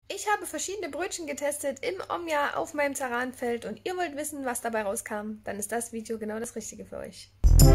Ich habe verschiedene Brötchen getestet im Omja auf meinem Ceranfeld und ihr wollt wissen, was dabei rauskam, dann ist das Video genau das Richtige für euch.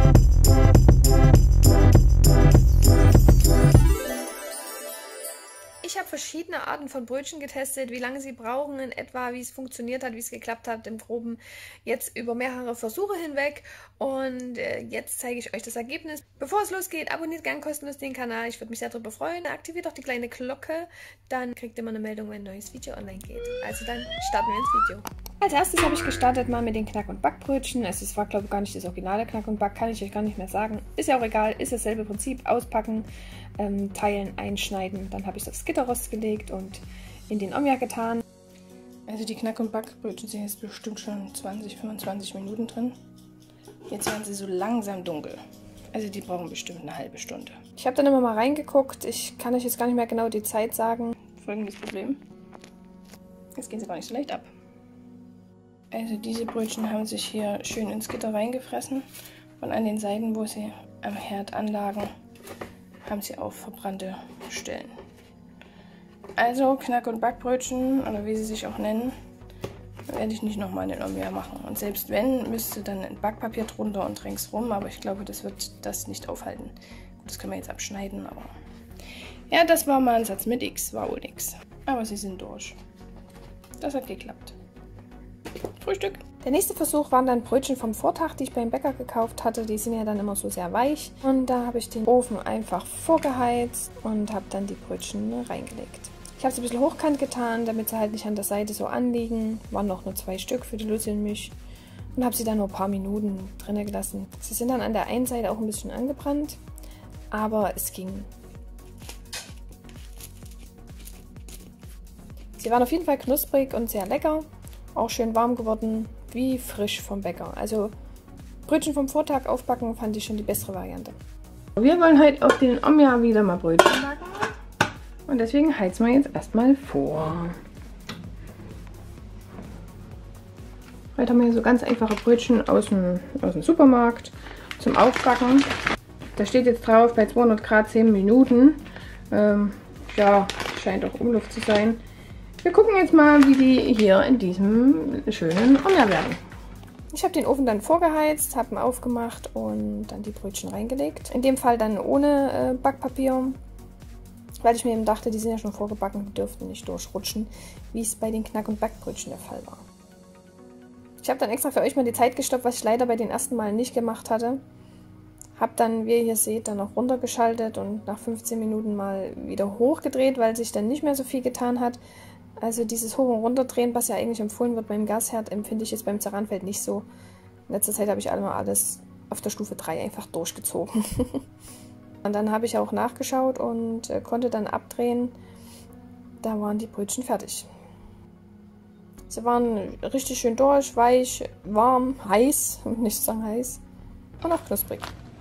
Ich habe verschiedene Arten von Brötchen getestet, wie lange sie brauchen in etwa, wie es funktioniert hat, wie es geklappt hat im Groben, jetzt über mehrere Versuche hinweg und jetzt zeige ich euch das Ergebnis. Bevor es losgeht, abonniert gern kostenlos den Kanal, ich würde mich sehr darüber freuen. Aktiviert auch die kleine Glocke, dann kriegt ihr immer eine Meldung, wenn ein neues Video online geht. Also dann starten wir ins Video. Als erstes habe ich gestartet mal mit den Knack- und Backbrötchen. Also es war glaube ich gar nicht das originale Knack und Back, kann ich euch gar nicht mehr sagen. Ist ja auch egal, ist dasselbe Prinzip. Auspacken, teilen, einschneiden. Dann habe ich es aufs Gitterrost gelegt und in den Omja getan. Also die Knack- und Backbrötchen sind jetzt bestimmt schon 20-25 Minuten drin. Jetzt werden sie so langsam dunkel. Also die brauchen bestimmt eine halbe Stunde. Ich habe dann immer mal reingeguckt. Ich kann euch jetzt gar nicht mehr genau die Zeit sagen. Folgendes Problem. Jetzt gehen sie gar nicht so leicht ab. Also diese Brötchen haben sich hier schön ins Gitter reingefressen und an den Seiten, wo sie am Herd anlagen, haben sie auch verbrannte Stellen. Also Knack- und Backbrötchen, oder wie sie sich auch nennen, werde ich nicht nochmal in den Omja machen. Und selbst wenn, müsste dann ein Backpapier drunter und ringsrum, aber ich glaube, das wird das nicht aufhalten. Gut, das können wir jetzt abschneiden, aber... Ja, das war mal ein Satz mit X, war wohl nix. Aber sie sind durch. Das hat geklappt. Frühstück. Der nächste Versuch waren dann Brötchen vom Vortag, die ich beim Bäcker gekauft hatte. Die sind ja dann immer so sehr weich. Und da habe ich den Ofen einfach vorgeheizt und habe dann die Brötchen reingelegt. Ich habe sie ein bisschen hochkant getan, damit sie halt nicht an der Seite so anliegen. Waren noch nur 2 Stück für die Lucy und mich. Und habe sie dann nur ein paar Minuten drinnen gelassen. Sie sind dann an der einen Seite auch ein bisschen angebrannt, aber es ging. Sie waren auf jeden Fall knusprig und sehr lecker. Auch schön warm geworden, wie frisch vom Bäcker. Also Brötchen vom Vortag aufbacken fand ich schon die bessere Variante. Wir wollen heute auf den Omja wieder mal Brötchen backen. Und deswegen heizen wir jetzt erstmal vor. Heute haben wir hier so ganz einfache Brötchen aus dem Supermarkt zum Aufbacken. Da steht jetzt drauf bei 200 Grad 10 Minuten. Ja, scheint auch Umluft zu sein. Wir gucken jetzt mal, wie die hier in diesem schönen Omja werden. Ich habe den Ofen dann vorgeheizt, habe ihn aufgemacht und dann die Brötchen reingelegt. In dem Fall dann ohne Backpapier, weil ich mir eben dachte, die sind ja schon vorgebacken, die dürften nicht durchrutschen, wie es bei den Knack- und Backbrötchen der Fall war. Ich habe dann extra für euch mal die Zeit gestoppt, was ich leider bei den ersten Malen nicht gemacht hatte. Habe dann, wie ihr hier seht, dann noch runtergeschaltet und nach 15 Minuten mal wieder hochgedreht, weil sich dann nicht mehr so viel getan hat. Also dieses Hoch- und Runterdrehen, was ja eigentlich empfohlen wird beim Gasherd, empfinde ich jetzt beim Ceranfeld nicht so. In letzter Zeit habe ich alles auf der Stufe 3 einfach durchgezogen. Und dann habe ich auch nachgeschaut und konnte dann abdrehen. Da waren die Brötchen fertig. Sie waren richtig schön durch, weich, warm, heiß, nicht sagen heiß und auch knusprig.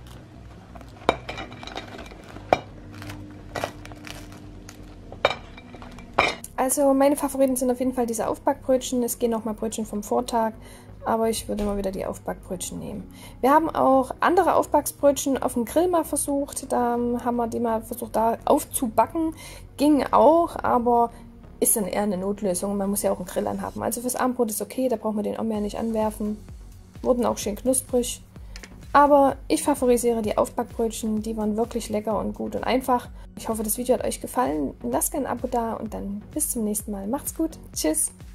Also meine Favoriten sind auf jeden Fall diese Aufbackbrötchen. Es gehen nochmal Brötchen vom Vortag, aber ich würde mal wieder die Aufbackbrötchen nehmen. Wir haben auch andere Aufbackbrötchen auf dem Grill mal versucht. Da haben wir die mal versucht da aufzubacken. Ging auch, aber ist dann eher eine Notlösung. Man muss ja auch einen Grill anhaben. Also fürs Abendbrot ist okay, da braucht man den Omja nicht anwerfen. Wurden auch schön knusprig. Aber ich favorisiere die Aufbackbrötchen, die waren wirklich lecker und gut und einfach. Ich hoffe, das Video hat euch gefallen. Lasst gerne ein Abo da und dann bis zum nächsten Mal. Macht's gut. Tschüss.